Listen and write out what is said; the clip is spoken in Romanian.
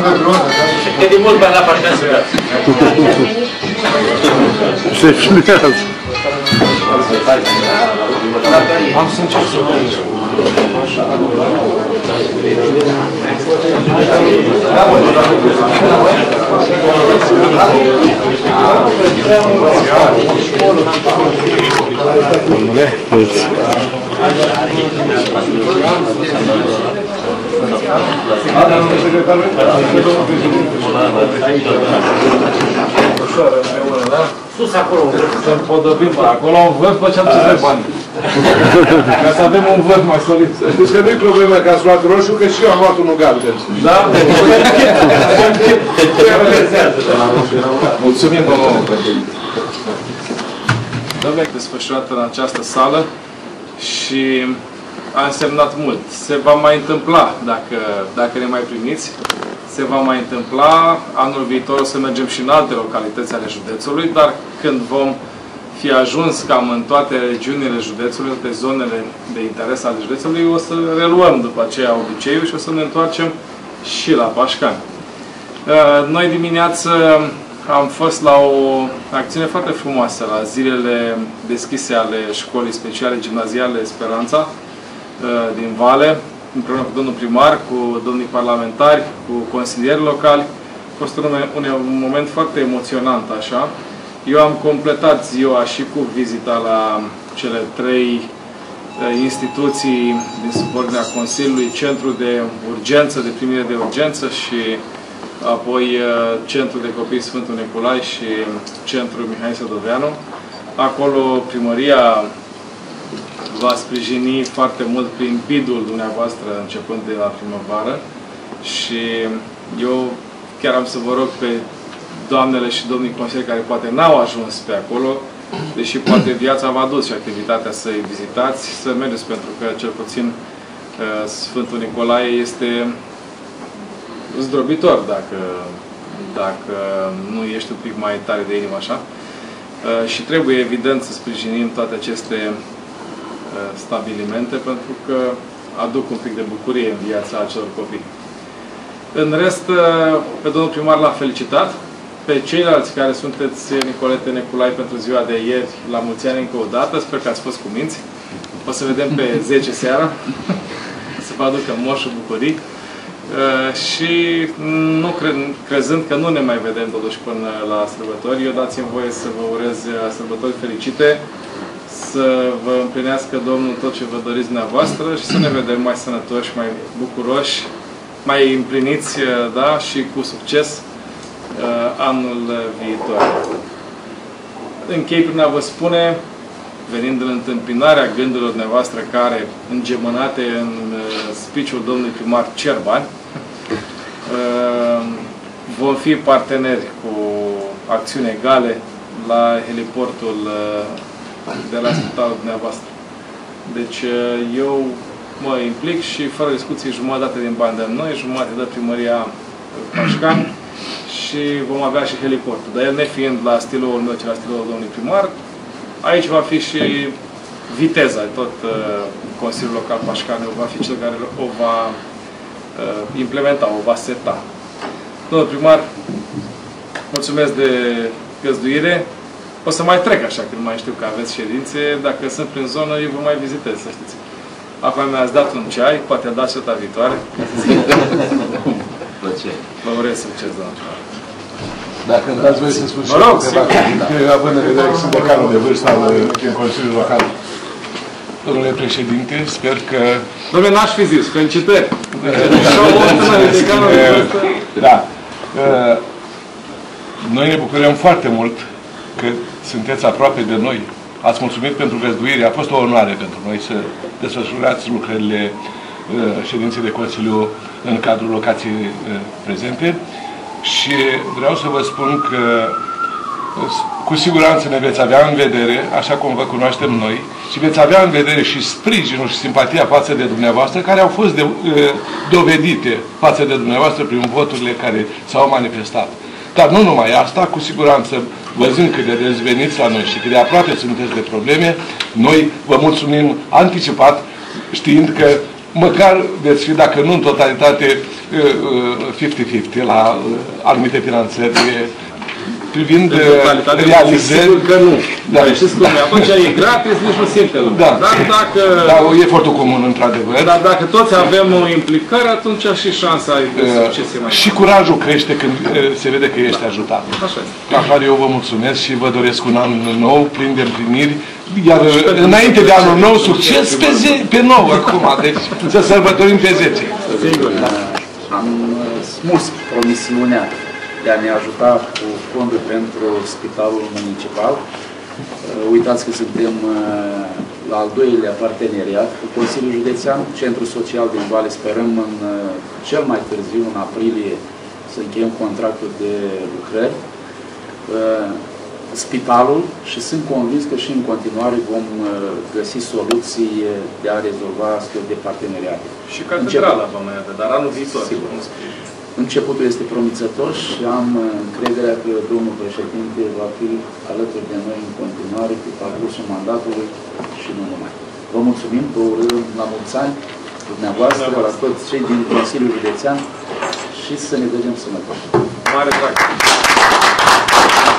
E de mult bani la partea să se filmează. Am să încep să văd. Domnule, mulți. Sus acolo, să împodobim acolo un vârf, făceam ce vrem bani. Ca să avem un vârf mai solid. Știți că nu-i problemă că ați luat roșu, că și eu am luat unul galben. Da? Mulțumim, domnule. Domnule, desfășurat în această sală și a însemnat mult. Se va mai întâmpla, dacă ne mai primiți, se va mai întâmpla. Anul viitor o să mergem și în alte localități ale județului, dar când vom fi ajuns cam în toate regiunile județului, în toate zonele de interes ale județului, o să reluăm după aceea obiceiul și o să ne întoarcem și la Pașcani. Noi dimineață am fost la o acțiune foarte frumoasă la zilele deschise ale școlii speciale gimnaziale Speranța din Vale, împreună cu domnul primar, cu domnii parlamentari, cu consilieri locali. A fost un moment foarte emoționant, așa. Eu am completat ziua și cu vizita la cele 3 instituții din subordinea Consiliului, Centrul de Urgență, de Primire de Urgență și apoi Centrul de Copii Sfântul Nicolae și Centrul Mihai Sădoveanu. Acolo primăria va sprijini foarte mult prin bidul dumneavoastră începând de la primăvară și eu chiar am să vă rog pe doamnele și domnii consilieri care poate n-au ajuns pe acolo, deși poate viața v-a dus și activitatea să-i vizitați, să mergeți, pentru că cel puțin Sfântul Nicolae este zdrobitor dacă nu ești un pic mai tare de inimă așa. Și trebuie evident să sprijinim toate aceste stabilimente, pentru că aduc un pic de bucurie în viața acelor copii. În rest, pe domnul primar l-am felicitat. Pe ceilalți care sunteți Nicolete Neculai pentru ziua de ieri, la mulți ani încă o dată. Sper că ați fost cuminți. O să vedem pe 10 seara. Să vă aducă moșul bucurii. Și nu crezând că nu ne mai vedem totuși până la sărbători, eu dați-mi voie să vă urez sărbători fericite, să vă împlinească Domnul tot ce vă doriți dumneavoastră și să ne vedem mai sănătoși, mai bucuroși, mai împliniți, da, și cu succes anul viitor. Închei prin a vă spune, venind în întâmpinarea gândurilor dumneavoastră care, îngemănate în speech-ul domnului primar, cer bani, vom fi parteneri cu acțiuni egale la heliportul de la spitalul dumneavoastră. Deci eu mă implic și fără discuții jumătate din bani de noi, jumătate de primăria Pașcani și vom avea și heliportul. Dar el nefiind la stilul meu, ci la stilul domnului primar, aici va fi și viteza. Tot Consiliul Local Pașcani va fi cel care o va implementa, o va seta. Domnul primar, mulțumesc de găzduire. O să mai trec așa, când mai știu că aveți ședințe. Dacă sunt prin zonă, eu vă mai vizitez, să știți. Acum mi-ați dat un ceai, poate dați data viitoare. Vă urez succes, doamnă. Dacă îmi dați voi să spun și eu, având în vedere că sunt decanul de vârstă în Consiliul Local. Domnule președinte, sper că... Dom'le, n-aș fi zis, felicitări! Da. Noi ne bucurăm foarte mult că sunteți aproape de noi. Ați mulțumit pentru găzduire. A fost o onoare pentru noi să desfășurați lucrările ședinței de Consiliu în cadrul locației prezente. Și vreau să vă spun că cu siguranță ne veți avea în vedere, așa cum vă cunoaștem noi, și veți avea în vedere și sprijinul și simpatia față de dumneavoastră, care au fost dovedite față de dumneavoastră prin voturile care s-au manifestat. Dar nu numai asta, cu siguranță, văzând cât de dezveniți la noi și cât de aproape sunteți de probleme, noi vă mulțumim anticipat, știind că măcar veți fi, dacă nu în totalitate, 50-50 la anumite finanțări privind realizări. Sigur că nu. Da. Știți cum e? Atunci e gratis, nici nu simte lumea. Da. Dar dacă... Da, efortul comun, într-adevăr. Dar dacă toți avem implicări, atunci și șansa de succes e mai mare. Și curajul crește când se vede că ești ajutat. Așa este. La care eu vă mulțumesc și vă doresc un an nou, plin de împliniri. Iar înainte de anul nou, succes pe 9 acum. Deci să sărbătorim pe 10. Sigur. Am smuls promisiunea de a ne ajuta cu fonduri pentru spitalul municipal. Uitați că suntem la al doilea parteneriat cu Consiliul Județean, Centrul Social din Vale. Sperăm în cel mai târziu, în aprilie, să încheiem contractul de lucrări. Spitalul și sunt convins că și în continuare vom găsi soluții de a rezolva astfel de parteneriate. Și catedrala vom mai avea, dar anul viitor. Sigur. Începutul este promițător și am încrederea că domnul președinte va fi alături de noi în continuare pe parcursul mandatului și nu numai. Vă mulțumim, vă urăm la mulți ani dumneavoastră, la toți cei din Consiliul Județean și să ne vedem sănătoși. Mare drag!